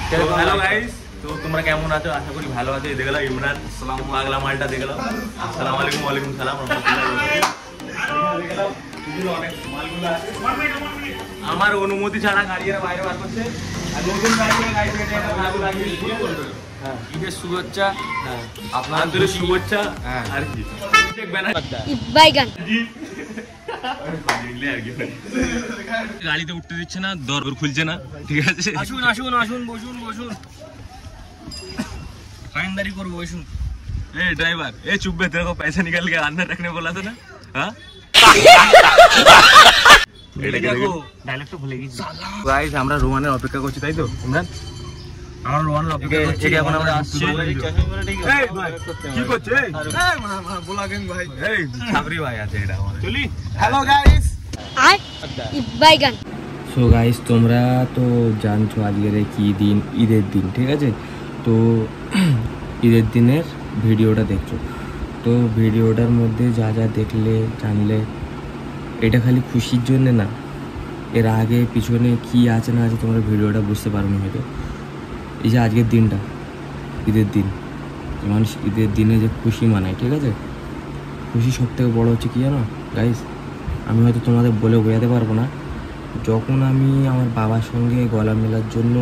Hello guys, তো তোমরা কেমন আছো? আশা করি ভালো আছো। দেখে গেলাম ইমরান পাগলা মালটা দেখে গেলাম। আসসালামু আলাইকুম। ওয়ালাইকুম সালাম। আমার অনুমতি ছাড়া গাড়ি বাইরে বার করছে। আর নতুন গাড়ি ঈদের শুভেচ্ছা, আপনার আন্তরিক শুভেচ্ছা। আর কি গাড়িতে উঠতে দিচ্ছে না, দরজা খুলছে না। ঠিক আছে, আসুন আসুন আসুন, বসুন বসুন, खानदारी करो बसुन। ए ड्राइवर, ए चुप बे, तेरे को पैसे निकाल के अंदर रखने बोला था ना। हाँ डायलॉग तो भूल गई। गाइस আমরা রোমানের অপেক্ষা করছি, তাই তো ইমরান? আমরা রোমানের অপেক্ষা করছি। এখন আমরা আসছি। এই ভাই কি করছে? এই বলা গেন ভাই, এই ছাবরি ভাই আছে এটা আমাদের। চলি। হ্যালো গাইস, আই বাইগান। সো গাইস, তোমরা তো জানছো আজকের কি দিন, ঈদের দিন, ঠিক আছে? তো ঈদের দিনের ভিডিওটা দেখছো, তো ভিডিওটার মধ্যে যা যা দেখলে জানলে, এটা খালি খুশির জন্য না, এর আগে পিছনে কি আছে না আছে তোমরা ভিডিওটা বুঝতে পারো না হয়তো। এই যে আজকের দিনটা ঈদের দিন, মানুষ ঈদের দিনে যে খুশি মানায়, ঠিক আছে? খুশি সব থেকে বড়ো হচ্ছে কী জানো গাইস, আমি হয়তো তোমাদের বলে বোঝাতে পারবো না। যখন আমি আমার বাবার সঙ্গে গলা মেলার জন্য,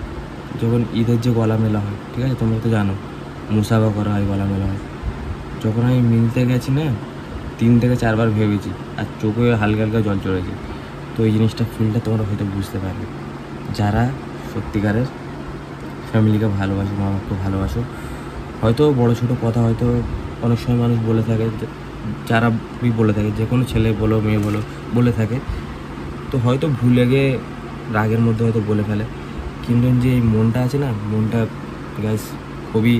যখন ঈদের যে গলা মেলা হয়, ঠিক আছে, তোমরা তো জানো মুসাফা করা হয়, গলা মেলা হয়, যখন আমি মিলতে গেছি না 3 থেকে 4 বার ভেবেছি, আর চোখে হালকা হালকা জল চড়েছে। তো এই জিনিসটা ফিলটা তোমরা হয়তো বুঝতে পারবে, যারা সত্যিকারের ফ্যামিলিকে ভালোবাসো, মা বাবাকে ভালোবাসো। হয়তো বড়ো ছোটো কথা হয়তো অনেক সময় মানুষ বলে থাকে, যারা বলে থাকে, যে কোনো ছেলে বলো মেয়ে বলো বলে থাকে, তো হয়তো ভুলে গিয়ে রাগের মধ্যে হয়তো বলে ফেলে। কিন্তু যে এই মনটা আছে না, মনটা গাইস খুবই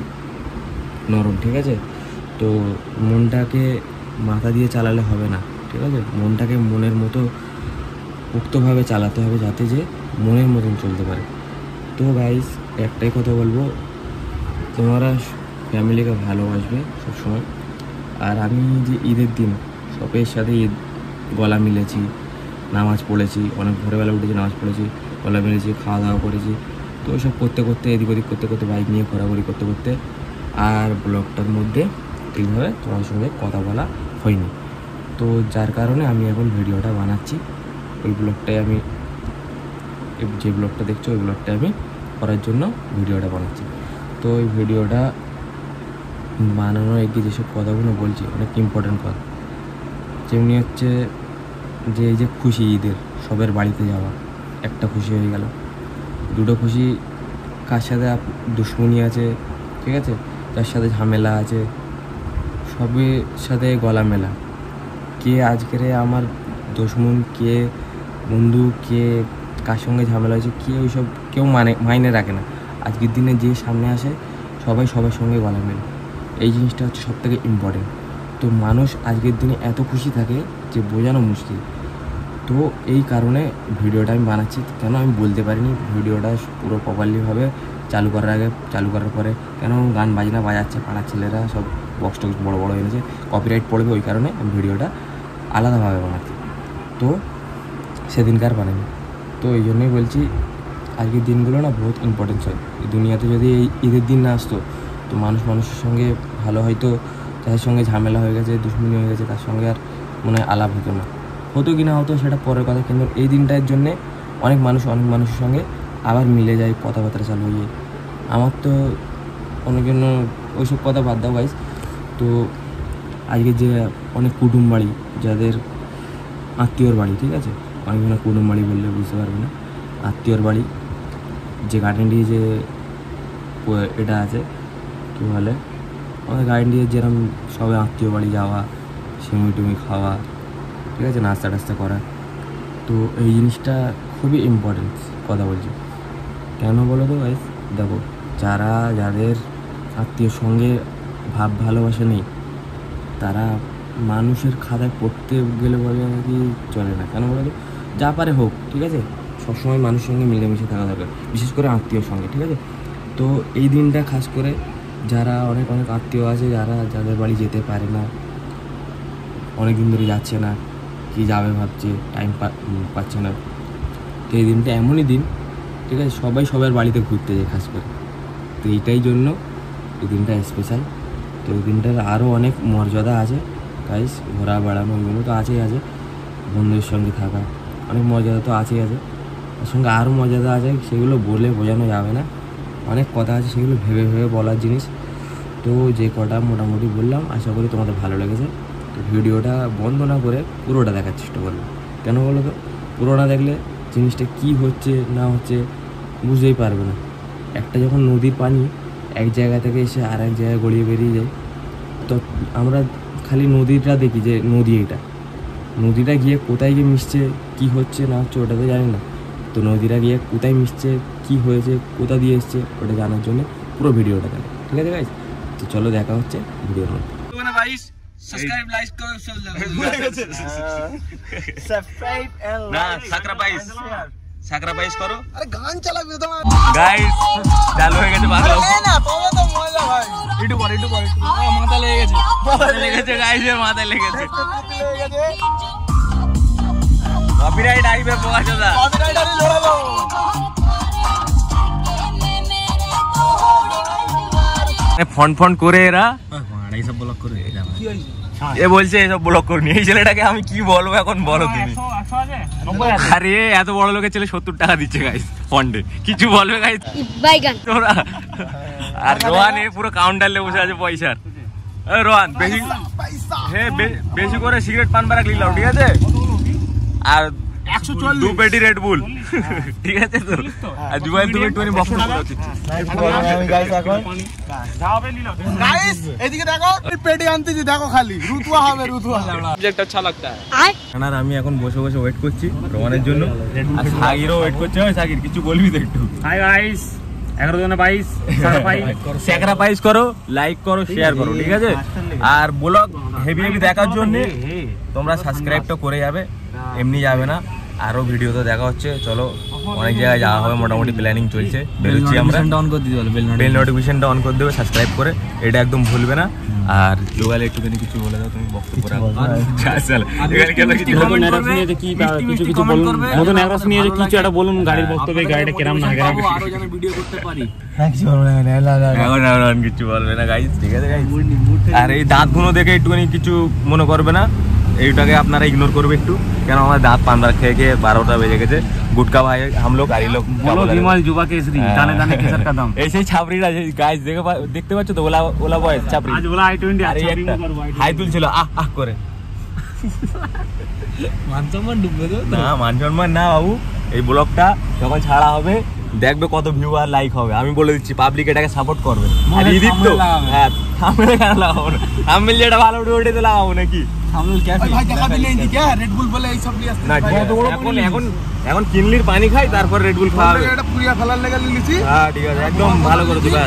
নরম, ঠিক আছে? তো মনটাকে মাথা দিয়ে চালালে হবে না, ঠিক আছে? মনটাকে মনের মতো উক্তভাবে চালাতে হবে, যাতে যে মনের মতন চলতে পারে। তো গাইস একটাই কথা বলবো, তোমরা ফ্যামিলিকে ভালোবাসবে সবসময়। আর আমি যে ঈদের দিন সবের সাথে ঈদ গলা মিলেছি, নামাজ পড়েছি, অনেক ভোরবেলা উঠেছি, নামাজ পড়েছি, গলা মিলেছি, খাওয়া দাওয়া করেছি। তো ওইসব করতে করতে, এদিক ওদিক করতে করতে, বাইক নিয়ে ঘোরাঘুরি করতে করতে, আর ব্লগটার মধ্যে ঠিকভাবে তোমার সঙ্গে কথা বলা হয়নি। তো যার কারণে আমি এখন ভিডিওটা বানাচ্ছি। ওই ব্লগটাই আমি, যে ব্লগটা দেখছো ওই ব্লগটাই আমি করার জন্য ভিডিওটা বানাচ্ছি। তো ওই ভিডিওটা বানানোর এগিয়ে যেসব কথাগুলো বলছি, অনেক ইম্পর্ট্যান্ট কথা, যেমনি হচ্ছে যে এই যে খুশি ঈদের, সবের বাড়িতে যাওয়া, একটা খুশি হয়ে গেল। দুটো খুশি, কার সাথে দুশ্মনী আছে, ঠিক আছে, যার সাথে ঝামেলা আছে, সবের সাথে গলা মেলা। কে আজকের আমার দুশ্মন, কে বন্ধু, কে কার সঙ্গে ঝামেলা হয়েছে, কে ওইসব কেউ মাইনে রাখে না। আজকের দিনে যে সামনে আসে সবাই সবার সঙ্গে গলা মেলে, এই জিনিসটা হচ্ছে সবথেকে ইম্পর্টেন্ট। তো মানুষ আজকের দিনে এত খুশি থাকে যে বোঝানো মুশকিল। তো এই কারণে ভিডিওটা আমি বানাচ্ছি। কেন আমি বলতে পারিনি ভিডিওটা পুরো প্রপারলিভাবে চালু করার পরে, কেন গান বাজনা বাজাচ্ছে পাড়ার ছেলেরা, সব বক্স টক্স বড়ো বড়ো এনেছে, কপিরাইট পড়বে, ওই কারণে আমি ভিডিওটা আলাদাভাবে বানাচ্ছি। তো সেদিনকার বানাইনি। তো এই জন্যই বলছি আজকের দিনগুলো না বহুত ইম্পর্টেন্স হয়। দুনিয়াতে যদি এই ঈদের দিন না আসতো, তো মানুষের সঙ্গে ভালো হয়তো, যাদের সঙ্গে ঝামেলা হয়ে গেছে, দুশ্মনী হয়ে গেছে, তার সঙ্গে আর মনে হয় আলাপ হতো না। হতো কি না হতো সেটা পরের কথা, কিন্তু এই দিনটার জন্যে অনেক মানুষের সঙ্গে আবার মিলে যায়, কথাবার্তা চালু হয়ে যায়। আমার তো অনেক জন্য ওইসব কথা বাদ দাও গাইস। তো আজকে যে অনেক কুটুম বাড়ি, যাদের আত্মীয়র বাড়ি, ঠিক আছে, অনেকজনে কুটুম বাড়ি বললে বুঝতে পারবে না, আত্মীয়র বাড়ি, যে গার্ডেন দিয়ে যে এটা আছে কী বলে, আমাদের গার্ডেন দিয়ে যেরকম সবাই আত্মীয় বাড়ি যাওয়া, সিমুই টুমি খাওয়া, ঠিক আছে, নাস্তা টাস্তা করা। তো এই জিনিসটা খুবই ইম্পর্টেন্ট কথা বলছি। কেন বলো তো গাইস, দেখো যাদের আত্মীয়র সঙ্গে ভালোবাসা নেই, তারা মানুষের খাতায় পড়তে গেলে বলে কি চলে না। কেন বলো তো, যা পারে হোক, ঠিক আছে, সবসময় মানুষের সঙ্গে মিলেমিশে থাকা দরকার, বিশেষ করে আত্মীয়র সঙ্গে, ঠিক আছে? তো এই দিনটা খাস করে যারা অনেক আত্মীয় আছে, যাদের বাড়ি যেতে পারে না, অনেক দিন ধরে যাচ্ছে না, কি যাবে ভাবছে, টাইম পাচ্ছে না, তো এই দিনটা এমনই দিন ঠিক আছে, সবাই সবার বাড়িতে ঘুরতে যায় খাস করে। তো এইটাই জন্য এই দিনটা স্পেশাল। তো এই দিনটার আরও অনেক মর্যাদা আছে গাইস, ঘোরা বেড়ানো এগুলো তো আছেই আছে, বন্ধুদের সঙ্গে থাকা অনেক মর্যাদা তো আছেই আছে, তার সঙ্গে আরও মর্যাদা আছে, সেগুলো বলে বোঝানো যাবে না, অনেক কথা আছে সেগুলো ভেবে ভেবে বলার জিনিস। তো যে কটা মোটামুটি বললাম আশা করি তোমাদের ভালো লেগেছে। তো ভিডিওটা বন্ধ না করে পুরোটা দেখার চেষ্টা করবে, কেন বলো তো, পুরো না দেখলে জিনিসটা কী হচ্ছে না হচ্ছে বুঝতেই পারবে না। একটা যখন নদীর পানি এক জায়গা থেকে এসে আর এক জায়গায় গড়িয়ে বেরিয়ে যায়, তো আমরা খালি নদীটা দেখি যে নদী, এটা নদীটা গিয়ে কোথায় গিয়ে মিশছে, কী হচ্ছে না হচ্ছে ওটা তো জানি না। তো নদীটা গিয়ে কোথায় মিশছে, কী হয়েছে, কোথা দিয়ে এসছে ওটা জানার জন্য পুরো ভিডিওটা দেখে, ঠিক আছে গাইস? তো চলো দেখা হচ্ছে ভিডিওর মধ্যে। সাবস্ক্রাইব লাইক করো না সাকরাফাইস করো। আরে গান চালাবি তো গাইস, চালু হয়ে গেছে বাংলা না, তবে তো মজা ভাই। একটু পরে মাথা লেগে গেছে গাইস, এর মাথা লেগে গেছে। কপিরাইট আইবে পোকাচোদা, কপিরাইট আরে লড়ালো। ফোন করে এরা এইসব ব্লক করে এ বলছে এসব ব্লক করনি। এই ছেলেটাকে আমি কি বলবো এখন, বলো তুমি। আরে এত বড় লোকের ছেলে 70 টাকা দিচ্ছে গাইস ফন্ডে, কিছু বলবে গাইস তোরা? আর রোহান এ পুরো কাউন্টারে বসে আছে পয়সার। রোহান বেশি বেশি করে সিগারেট পান বারা লিলাও, ঠিক আছে? আর 140 2 পেটি রেড বুল, ঠিক আছে? তো আর দুবাই 220 বক্স করতে গাইস। এখন যাবে লিলাও গাইস, এদিকে দেখো পেটি আনতেছি, দেখো খালি রুতুয়া হবে, রুতুয়া সাবজেক্ট আচ্ছা লাগতা है। আর আমি এখন বসে বসে ওয়েট করছি রোমানের জন্য, আর সাগিরও ওয়েট করছে। ওই সাগির কিছু বলবি তো একটু? হাই গাইস, 11 জনে 22 স্যাক্রিফাইস করো, লাইক করো, শেয়ার করো, ঠিক আছে? আর ব্লগ হেভি হেভি দেখার জন্য তোমরা সাবস্ক্রাইবটা করে যাবে, এমনি যাবে না। আরো ভিডিও তো দেখা হচ্ছে, চলো অনেক জায়গায় যাওয়া হবে, মোটামুটি প্ল্যানিং চলছে, বেরোচ্ছি আমরা। বেল নোটিফিকেশনটা অন করে দেবে সাবস্ক্রাইব করে, এটা একদম ভুলবে না। আর লোকালে একটুখানি কিছু বলে দাও তুমি, বক্তব্য রাখো। কিছু একটা বলুন গাড়ির বক্তব্যে, গাড়িটা কেরাম না কেরাম ভিডিও করতে পারি, এখন কিছু বলবে না গাইস, ঠিক আছে গাইস? আর এই দাঁত গুলো দেখে একটুখানি কিছু মনে করবে না, এইটাকে আপনারা ইগনোর করবে একটু, কেন আমার দাঁত পান্ডার খেয়ে খেয়ে 12টা বেজে গেছে। গুটকা ভাই हम लोग আর লোক বিমল যুবা কেসরি দানে দানে কেসর का दाम, এই সেই ছাপরিরা গাইস দেখতে পাচ্ছ তো, ওলা বয়স ছাপরি, আজ ওলা i20 হাই তুলছিল আহ করে। মানসম্মান ডুববে তো না, মানসম্মান না বাবু। এই ব্লগটা যখন ছাড়া হবে দেখবে কত ভিউ আর লাইক হবে, আমি বলে দিচ্ছি, পাবলিক এটাকে সাপোর্ট করবে। আর ইদিত তো হ্যাঁ থাম্বনেল কেন লাগাবো না, থাম্বনেল যেটা ভালো ওঠে তো লাগাবো নাকি? এখন কিনলির পানি খাই, তারপর রেড বুল খাওয়া হবে। হ্যাঁ ঠিক আছে, একদম ভালো করে দিবা।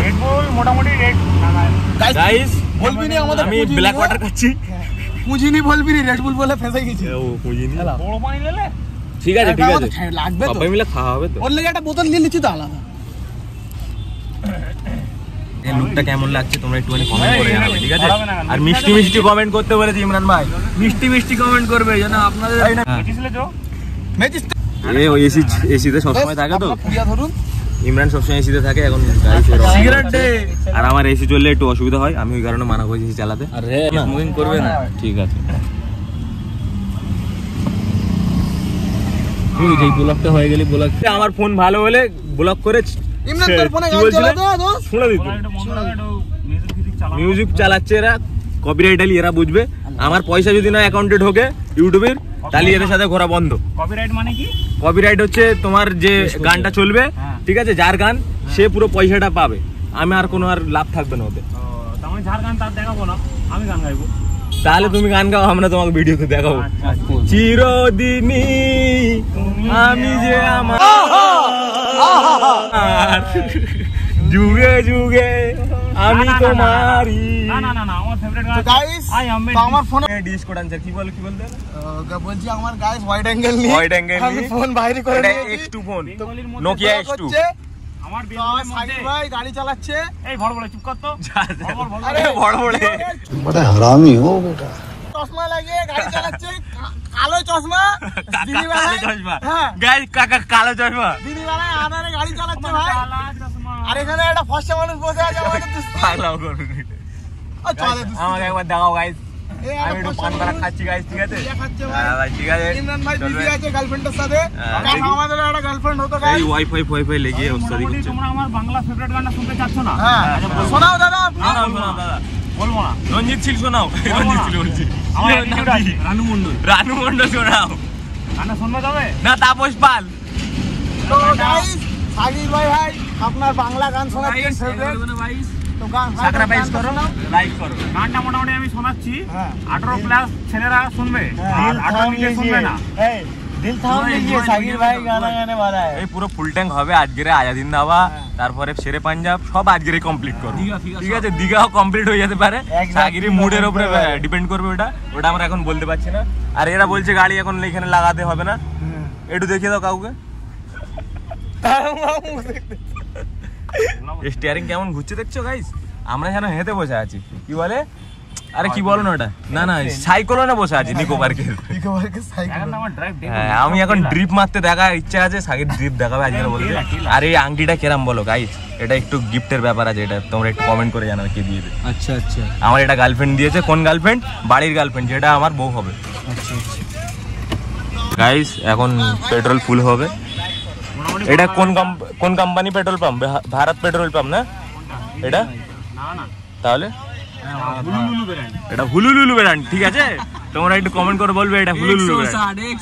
গাইস আমি ব্ল্যাক ওয়াটার খাচ্ছি, পুঁজিনি বলবি রেড বুল বলে ফেসে গেছি। ও পুঁজিনি বড় পানি লেলে, ঠিক আছে ঠিক আছে, লাগবে তো, সবাই মিলে খাওয়া হবে তো। ওর লাগে একটা বোতল নিয়ে নিচ্ছি তো আলাদা। এই লুকটা কেমন লাগছে তোমরা একটুখানি কমেন্ট করে জানাবে, ঠিক আছে? আর মিষ্টি মিষ্টি কমেন্ট করতে বলেছি ইমরান ভাই, মিষ্টি মিষ্টি কমেন্ট করবে যেন আপনাদের। এসিতে সবসময় থাকে তো ইমরান, সবসময় এসিতে থাকে। এখন আর আমার এসি চললে একটু অসুবিধা হয়, আমি ওই কারণে মানা করছি এসি চালাতে। আর স্মোকিং করবে না, ঠিক আছে? যেই ব্লগটা হয়ে গেলে ব্লগ, আমার ফোন ভালো হলে ব্লগ করে মিউজিক চালাচ্ছে এরা, কপিরাইট আলি এরা বুঝবে। আমার পয়সা যদি না অ্যাকাউন্টে ঢোকে ইউটিউবের, তাহলে এদের সাথে ঘোরা বন্ধ। কপিরাইট মানে কি? কপিরাইট হচ্ছে তোমার যে গানটা চলবে, ঠিক আছে, যার গান সে পুরো পয়সাটা পাবে, আমি আর কোনো আর লাভ থাকবে না ওদের। যার গান তার দেখাবো না, আমি গান গাইবো, তাহলে তুমি গান গাও, আমরা তোমাকে ভিডিওতে দেখাবো। চিরদিনই আমি যে আমার যুগে যুগে আমি তোমারই। না না না, আমার ফেভারিট গান গাইস, আমার ফোনে ডিস কোড আনসার কি বলতে বলছি, আমার গাইস ওয়াইড অ্যাঙ্গেল নিয়ে আমি ফোন বাইরে করে নিয়েছি, X2 ফোন, নোকিয়া X2। আমার বিলয়ের মধ্যে ভাই গাড়ি চালাচ্ছে, এই ভড়ভড়ে চুপ কর তো, আরে ভড়ভড়ে বড় হারামি হো বেটা, চশমা লাগিয়ে গাড়ি চালাচ্ছে, কালো চশমা কালো চশমা গাইস, কাকা কালো চশমা দিদি বেলায় আধারে গাড়ি চালাচ্ছে ভাই। আর এখানে একটা ফর্সা মানুষ বসে আছে আমাকে পাগলাও করবে। আমাকে একবার দেখাও গাইস, আমি একটু পান করা খাচ্ছি গাইস, ঠিক আছে? হ্যাঁ ভাই, ঠিক আছে। ইমরান ভাই বিজি আছে গার্লফ্রেন্ডের সাথে, আমাদের একটা গার্লফ্রেন্ড হতো গাইস। এই ওয়াইফাই লেগে ওস্তাদি করছে। তোমরা আমার বাংলা ফেভারিট গানটা শুনতে চাচ্ছ না? হ্যাঁ শোনাও দাদা। শোনাও দাদা, বলবো না। রঞ্জিত সিল শোনাও। রঞ্জিত সিল বলছি, রানু মন্ডল শোনাও। গানটা শুনবে তবে না তাপস পাল। তো গাইস সাকিব ভাই আপনার বাংলা গান শোনাচ্ছেন ফেভারিট, তো গান সাবস্ক্রাইব করো, লাইক করো। গানটা মোটামুটি আমি শোনাচ্ছি, 18 প্লাস ছেলেরা শুনবে, আর 18 নিচে শুনবে না। দিল থাম লিজিয়ে সাকিব ভাই গানা গানে वाला है। এই পুরো ফুল ট্যাঙ্ক হবে আজকের আজাদিন দাবা, তারপরে শেরে পাঞ্জাব সব আজকেরই কমপ্লিট করব, ঠিক আছে? দিঘাও কমপ্লিট হয়ে যেতে পারে, সাকিরের মুডের উপরে ডিপেন্ড করবে ওটা আমরা এখন বলতে পারছি না। আর এরা বলছে গাড়ি এখন এখানে লাগাতে হবে না, একটু দেখিয়ে দাও কাউকে। স্টিয়ারিং কেমন ঘুরছে দেখছো গাইস? আমরা যেন হেঁটে বসে আছি, কি বলে, আরে কি বলো না ওটা, না সাইকেলে বসে আছি নিকো পার্কের। হ্যাঁ, আমি এখন ড্রিপ মারতে দেখার ইচ্ছা আছে, সাকিব ড্রিপ দেখাবে আজকে বলতে। আর এই আংটিটা কেরাম বলো গাইস? এটা একটু গিফটের ব্যাপার আছে, এটা তোমরা একটু কমেন্ট করে জানাবে কে দিয়েছে। আচ্ছা আচ্ছা, আমার এটা গার্লফ্রেন্ড দিয়েছে। কোন গার্লফ্রেন্ড? বাড়ির গার্লফ্রেন্ড, যেটা আমার বউ হবে। আচ্ছা আচ্ছা গাইস এখন পেট্রোল ফুল হবে। এটা কোন company petrol pump? Bharat petrol pump না এটা? না তাহলে হুলুলুলু ব্র্যান্ড। এটা হুলুলুলু ব্র্যান্ড, ঠিক আছে? তোমরা একটু কমেন্ট করে বলবে এটা হুলুলুলু ব্র্যান্ড।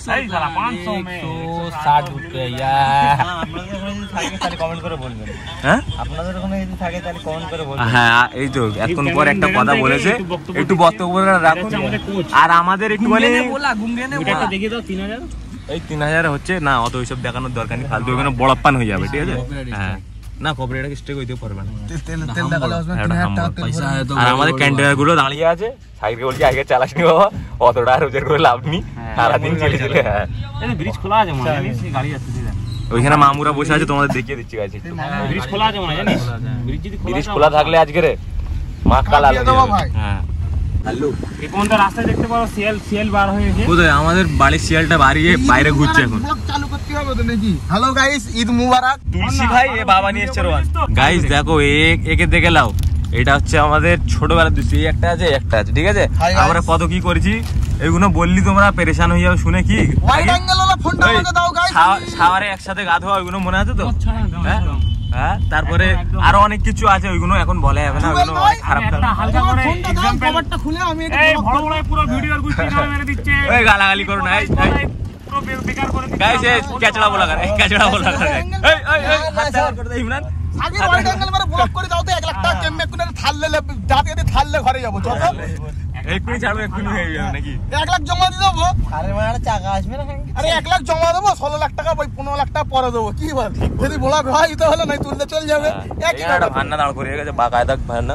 160 রুপিয়া। আপনাদের কমেন্ট করে বলবেন। হ্যাঁ, আপনাদের ওখানে যদি থাকে তাহলে কমেন্ট করে বলবেন। হ্যাঁ, এই তো এতক্ষণ পর একটা কথা বলেছে, একটু বক্তব্য রাখুন। আর আমাদের একটু মানে এটা দেখিয়ে দাও 3000। এই 3000 হচ্ছে না, অত ওইসব দেখানোর দরকার নেই, ফালতু ওখানে বড়প্পান হয়ে যাবে, ঠিক আছে? হ্যাঁ, না কপিরাইট স্ট্রাইক হইতেও পারবে না। তেল দেখালে আসবে 3000 টাকা পয়সা। আর আমাদের ক্যান্টেনার গুলো দাঁড়িয়ে আছে, সাইকেল বলছি আগে চালাসনি বাবা, অতটা আর রোজগার করে লাভ নেই, সারাদিন চলে চলে। হ্যাঁ, এই ব্রিজ খোলা আছে মনে হয়, সেই গাড়ি যাচ্ছে দিদা। ওইখানে মামুরা বসে আছে, তোমাদের দেখিয়ে দিচ্ছি গাইস একটু। ব্রিজ খোলা আছে মনে হয়, জানিস? ব্রিজ খোলা থাকলে আজকে রে মা কাল আলো দেবো ভাই। হ্যাঁ, হ্যালো, এই কোন রাস্তায় দেখতে পারো সিএল বার হয়েছে। কোথায়? আমাদের বাড়ির শিয়ালটা বাড়িয়ে বাইরে ঘুরছে এখন। ব্লগ চালু করতে হবে তো নাকি? হ্যালো গাইস, ঈদ মুবারক। তুলসী ভাই এ বাবা নিয়ে এসেছে রোয়ান। গাইস দেখো, একে দেখে লাও, এটা হচ্ছে আমাদের ছোটবেলার দৃশ্য। এই একটা আছে, একটা আছে, ঠিক আছে? আমরা কত কি করেছি, এইগুলো বললি তোমরা পেরেশান হয়ে যাবে শুনে। কি ওয়াইড অ্যাঙ্গেল ওলা ফোনটা আমাকে দাও গাইস। শাওয়ারে একসাথে গা ধোয়া, ওইগুলো মনে আছে তো? হ্যাঁ, তারপরে আরো অনেক কিছু আছে, ওইগুলো এখন বলা যাবে না, ওইগুলো খারাপ। একটা হালকা করে এক্সাম্পল কভারটা খুলে আমি এই বড় বড় পুরো ভিডিওর গুষ্টি নাম মেরে দিচ্ছে। ওই গালাগালি করো না, এই পুরো বেকার করে দিচ্ছে গাইস। এই ক্যাচড়া বলা করে, ক্যাচড়া বলা করে। এই হাত করে দে ইমরান। আগে ওয়াইড অ্যাঙ্গেল মানে ব্লক করে দাও তো। 1 লাখ টাকা কেমনে কোনে থাললে জাতিতে থাললে ঘরে যাব। চল এক্ষুনি ছাড়বো, এক্ষুনি হয়ে যাবে নাকি? 1 লাখ জমা দিয়ে দেবো। আরে মানে টাকা আসবে না। আরে 1 লাখ জমা দেবো, 16 লাখ টাকা ওই 15 লাখ টাকা পরে দেবো। কি বল? যদি ব্লক হয় তো হলো, নাই তুলতে চল যাবে। একই একটা ভান্না দাঁড় করে গেছে, বাকায়দা ভান্না।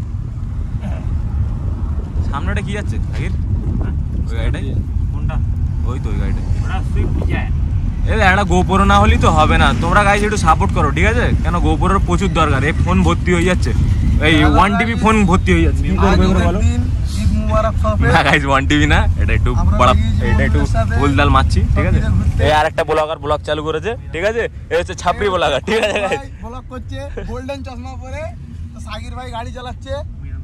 সামনেটা কি যাচ্ছে আগের? ওই গাড়িটাই কোনটা? ওই তো ওই গাড়িটা। ওটা সুইফট যায়। এই একটা গোপুরো না হলেই তো হবে না। তোমরা গাইজ একটু সাপোর্ট করো, ঠিক আছে? কেন গোপুরের প্রচুর দরকার। এই ফোন ভর্তি হয়ে যাচ্ছে, এই 1 TB ফোন ভর্তি হয়ে যাচ্ছে। কি করবে বলো? ঈদ মুবারক সবে। না গাইজ 1 TB না, এটা একটু বড়, এটা একটু ভুলদাল মারছি, ঠিক আছে? এই আরেকটা ব্লগার ব্লগ চালু করেছে, ঠিক আছে? এই হচ্ছে ছাপড়ি ব্লগার, ঠিক আছে গাইজ? ব্লগ করছে গোল্ডেন চশমা পরে। তো সাকির ভাই গাড়ি চালাচ্ছে,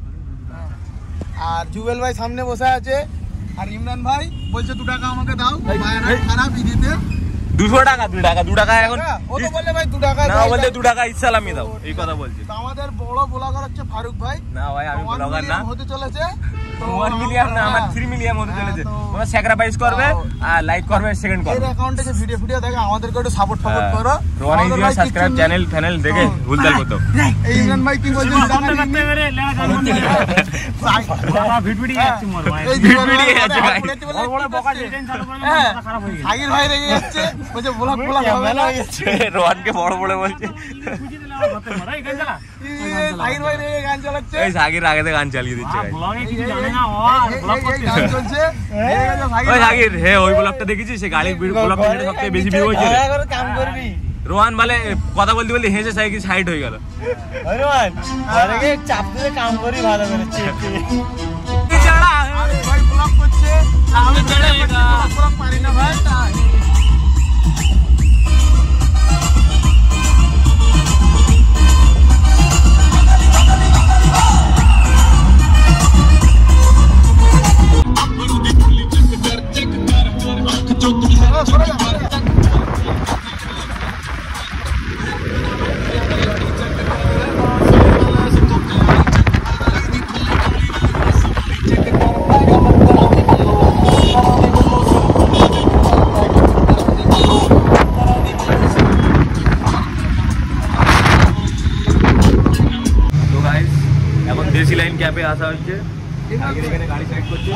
আর জুবেল ভাই সামনে বসে আছে, আর ইমরান ভাই বলছে 2 টাকা আমাকে দাও, খারাপ ঈদিতে 200 টাকা, 2 টাকা এখন। ও তো বলে ভাই 2 টাকা না, বলতে 2 টাকা ইসলামি দাও, এই কথা বলছি। আমাদের বড় ব্লগার হচ্ছে ফারুক ভাই। না ভাই, আমি ব্লগার না, হতে চলেছে 1 মিলিয়ন না, আমার 3 মিলিয়ন হতে চলেছে। তোমরা স্যাক্রিফাইস করবে আর লাইক করবে, সেকেন্ড করবে। এর অ্যাকাউন্টে যে ভিডিও দেখে আমাদেরকে একটু সাপোর্ট করো। রোহান ইউটিউব সাবস্ক্রাইব চ্যানেল দেখে ভুলদাল করতে। এই ইমরান ভাই কি বলছে? করতে করতে মেরে লেলা গান বাবা ভিডিও যাচ্ছে মোর ভাই। এই ভিডিও যাচ্ছে ভাই। বড় বড় বকা ডিজাইন চালু করে মাথা খারাপ হয়ে গেছে। সাকির ভাই রেগে যাচ্ছে, বলছে ব্লগ হবে না। রোহানকে বড় বড় বলছে। বুঝি দিলে আমার কথা মারা এই গান চালা। সাকির ভাই রেগে গান চালাচ্ছে। এই সাকির আগে গান চালিয়ে দিচ্ছে ভাই। ব্লগে কিছু জানে না, ও ব্লগ করতে গান চলছে। ওই সাকির, হে ওই ব্লগটা দেখেছিস? সেই গাড়ির ব্লগটা যেটা সবথেকে বেশি ভিউ হয়েছে। কাম করবি রোহান বলে কথা বলতে বলতে হেসে সাইকেল সাইড হয়ে গেল। রোহান আরে চাপ দিয়ে কাম করি ভালো করে চেপে। এই যারা ভাই ব্লগ করছে। দেশি লাইন ক্যাপে আসা হচ্ছে, এখানে গাড়ি সাইড করছে।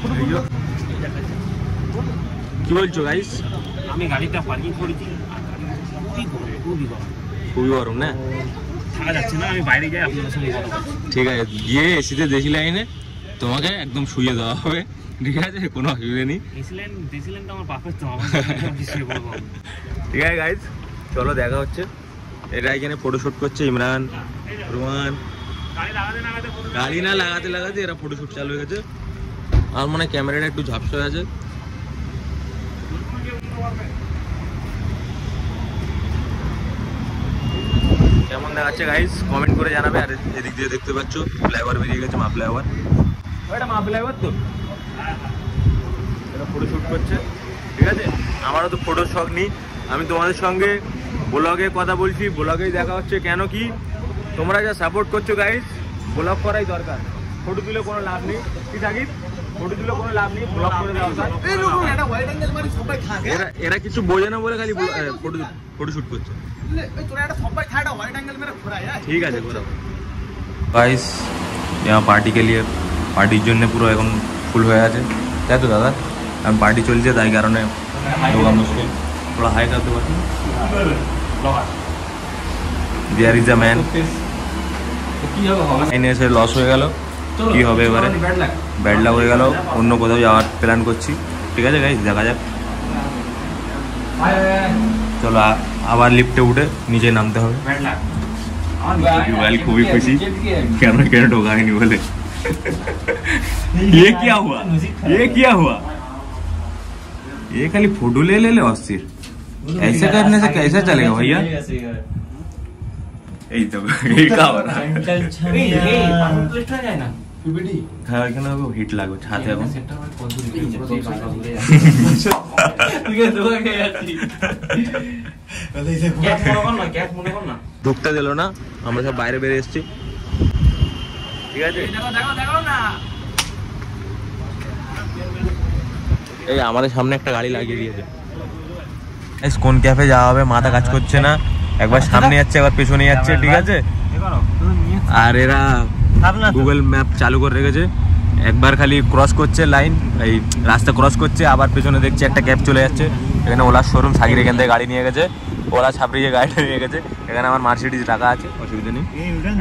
কি বলছো গাইস? আমি গাড়িটা পার্কিং করেছি, খুবই গরম না, থাকা যাচ্ছে না। আমি বাইরে যাই, আপনাদের সঙ্গে কথা বলছি। ঠিক আছে, গিয়ে এসিতে দেশি লাইনে তোমাকে একদম শুয়ে দেওয়া হবে, ঠিক আছে, কোনো অসুবিধা নেই। দেশি লাইনটা আমার পারফেক্ট তো আমার ঠিক আছে গাইস, চলো দেখা হচ্ছে। এটা এখানে ফটোশুট করছে ইমরান, রোমান। গাড়ি না লাগাতে লাগাতে এরা ফটোশুট চালু হয়ে গেছে। আর মনে হয় ক্যামেরাটা একটু ঝাপসা হয়ে আছে। কেমন দেখাচ্ছে গাইস কমেন্ট করে জানাবে। আর এদিক দিয়ে দেখতে পাচ্ছ ফ্লাইওভার বেরিয়ে গেছে, মা ফ্লাইওভার। ওইটা মা ফ্লাইওভার তো, এরা ফটোশুট করছে, ঠিক আছে। আমারও তো ফটোর শখ নেই, আমি তোমাদের সঙ্গে ব্লগে কথা বলছি, ব্লগেই দেখা হচ্ছে। কেন কি তোমরা যা সাপোর্ট করছো গাইস, ব্লগ করাই দরকার। ফটো তুলে কোনো লাভ নেই, কি থাকি ফটো তুলে কোনো লাভ নেই, ব্লগ করে দেওয়া দরকার। এরা কিছু বোঝে না বলে খালি ফটোশুট করছে। ঠিক আছে গাইস, यहाँ पार्टी के लिए পার্টির জন্য পুরো এখন ফুল হয়ে আছে, তাই তো দাদা? আমি পার্টি চলছে, তাই কারণে ঢোকা মুশকিল। थोड़ा हाई करते পারছি। There is a man. এসে লস হয়ে গেল, কি হবে এবারে? ব্যাড লাক হয়ে গেল, অন্য কোথাও যাওয়ার প্ল্যান করছি। ঠিক আছে গাইস, দেখা যাক। চলো আবার লিফটে উঠে নিচে নামতে হবে। খুবই খুশি, কেন ঢোকা হয়নি বলে। ये क्या हुआ? ये क्या हुआ? ये खाली फोटो ले ले अस्थिर। ऐसे करने से कैसे चलेगा भैया? এই তো এই কাবার হ্যাঁ, এখানে হিট লাগবে ছাদে। এখন ঢুকতে দিল না, আমরা সব বাইরে বেরিয়ে এসেছি, ঠিক আছে। এই আমাদের সামনে একটা গাড়ি লাগিয়ে দিয়েছে। কোন ক্যাফে যাওয়া হবে মাথা কাজ করছে না, একবার সামনে যাচ্ছে একবার পেছনে যাচ্ছে, ঠিক আছে। আর এরা গুগল ম্যাপ চালু করে রেখেছে, একবার খালি ক্রস করছে লাইন, এই রাস্তা ক্রস করছে, আবার পেছনে দেখছে একটা ক্যাব চলে যাচ্ছে। এখানে ওলার শোরুম, সাকির এখান থেকে গাড়ি নিয়ে গেছে, ওলা ছাপড়িয়ে গাড়িটা নিয়ে গেছে। এখানে আমার মার্সিডিজ রাখা আছে, অসুবিধা নেই।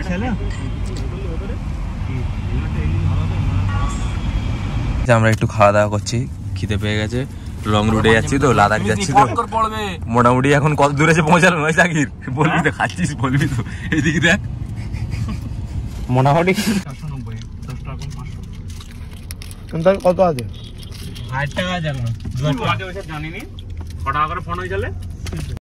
আমরা একটু খাওয়া দাওয়া করছি, খিদে পেয়ে গেছে। লং রুটে যাচ্ছি তো, লাদাখ যাচ্ছি তো, মোটামুটি এখন কত দূরে এসে পৌঁছালো নয় সাকির? বলবি তো, খাচ্ছিস বলবি তো। এইদিকে দেখ, মোটামুটি কত আছে? 60 টাকা আছে এখন, জানিনি ক টাকা করে ফোন হয়ে চলে।